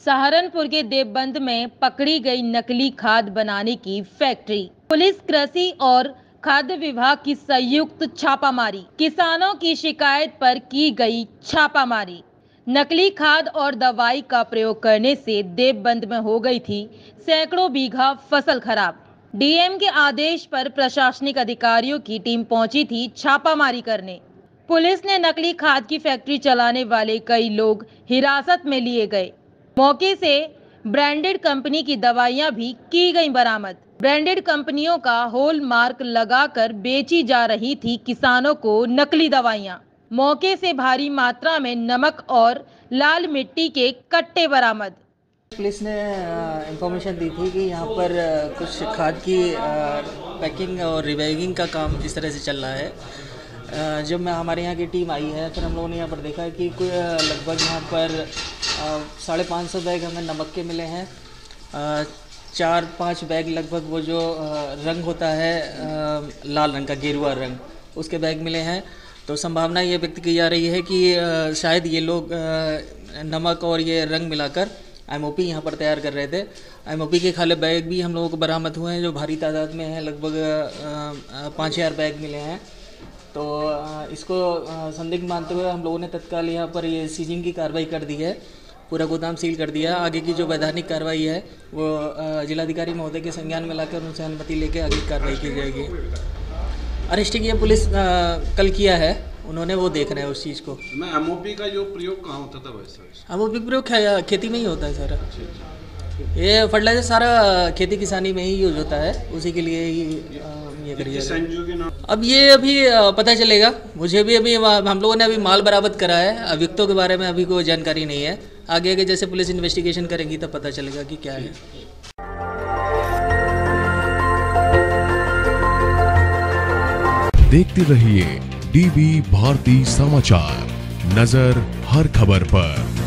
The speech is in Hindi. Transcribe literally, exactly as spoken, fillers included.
सहारनपुर के देवबंद में पकड़ी गई नकली खाद बनाने की फैक्ट्री। पुलिस, कृषि और खाद्य विभाग की संयुक्त छापामारी। किसानों की शिकायत पर की गई छापामारी। नकली खाद और दवाई का प्रयोग करने से देवबंद में हो गई थी सैकड़ों बीघा फसल खराब। डीएम के आदेश पर प्रशासनिक अधिकारियों की टीम पहुंची थी छापामारी करने। पुलिस ने नकली खाद की फैक्ट्री चलाने वाले कई लोग हिरासत में लिए गए। मौके से ब्रांडेड कंपनी की दवाइयां भी की गई बरामद। ब्रांडेड कंपनियों का हॉल मार्क लगाकर बेची जा रही थी किसानों को नकली दवाइयां। मौके से भारी मात्रा में नमक और लाल मिट्टी के कट्टे बरामद। पुलिस ने इंफॉर्मेशन दी थी कि यहाँ पर कुछ खाद की पैकिंग और रिबैगिंग का काम इस तरह से चल रहा है। जब मैं हमारे यहाँ की टीम आई है, फिर हम लोगों ने यहाँ पर देखा कि कोई लगभग यहाँ पर साढ़े पाँच सौ बैग हमें नमक के मिले हैं। चार पाँच बैग लगभग वो जो रंग होता है लाल रंग का, गेरुआ रंग, उसके बैग मिले हैं। तो संभावना ये व्यक्त की जा रही है कि शायद ये लोग नमक और ये रंग मिलाकर एमओपी यहाँ पर तैयार कर रहे थे। एमओपी के खाली बैग भी हम लोगों को बरामद हुए हैं, जो भारी तादाद में हैं। लगभग पाँच हज़ार बैग मिले हैं। तो इसको संदिग्ध मानते हुए हम लोगों ने तत्काल यहाँ पर ये सीजिंग की कार्रवाई कर दी है। पूरा गोदाम सील कर दिया। आगे की जो वैधानिक कार्रवाई है वो जिलाधिकारी महोदय के संज्ञान में लाकर उनसे अनुमति लेकर आगे की कार्रवाई की जाएगी। अरेस्टिंग ये पुलिस कल किया है, उन्होंने वो देख रहे हैं उस चीज़ को। मैं एमओपी का जो प्रयोग कहाँ होता था वैसा? एमओपी प्रयोग खेती में ही होता है सारा। ये फर्टिलाइजर सारा खेती किसानी में ही यूज होता है, उसी के लिए ही ये करिए। अब ये अभी पता चलेगा। मुझे भी अभी हम लोगों ने अभी माल बरामद करा है, अभियुक्तों के बारे में अभी कोई जानकारी नहीं है। आगे आगे जैसे पुलिस इन्वेस्टिगेशन करेगी तब पता चलेगा कि क्या है। देखते रहिए डीवी भारती समाचार, नजर हर खबर पर।